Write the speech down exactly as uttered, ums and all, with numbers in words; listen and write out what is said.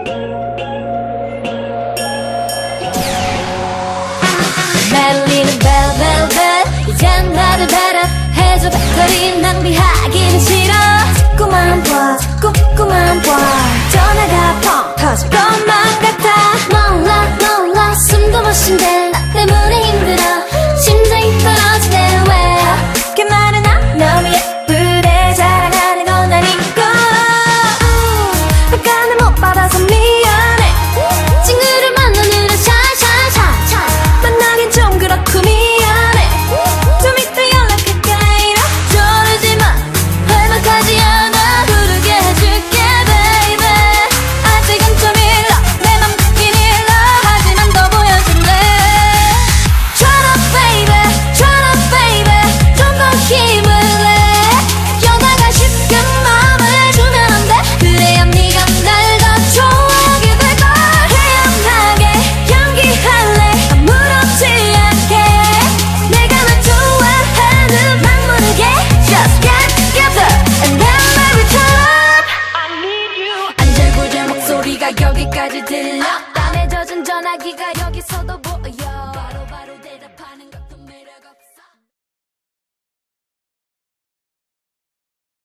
말리는 벨벨벨 이젠 나를 배려해줘. 배터리 낭비하기는 싫어. 자꾸만 봐 자꾸만 봐 전화가 펑 터질 것만 같아. 몰라 몰라 숨도 못 쉰대. 나 때문에 힘들어. 심장이 떨어지네. 왜 그렇게 말은 안 너무 예쁘대. 자랑하는 건 아니고 평가는 못 받아서 미안해. 친구를 만나느라 샤샤샤 만나긴 좀 그렇고 미안해. 좀 이따 연락할게. 이러 저러지마. 할만하지 않아. 부르게 해줄게 baby. 아직은 좀 일러. 내 맘 듣긴 일러. 하지만 더 보여줄래. Shut up baby Shut up baby. 좀 더 힘을 내. 여다가 쉽게 마음을 주면 안 돼. 그래야 네가 날 더 좋아하게 될걸. 태연하게 연기할래. 아무렇지 않게 내가 널 좋아하는 막 모르게. Just get together and then maybe turn up. I need you. 안절부절 목소리가 여기까지 들려. 땀에 젖은 전화기가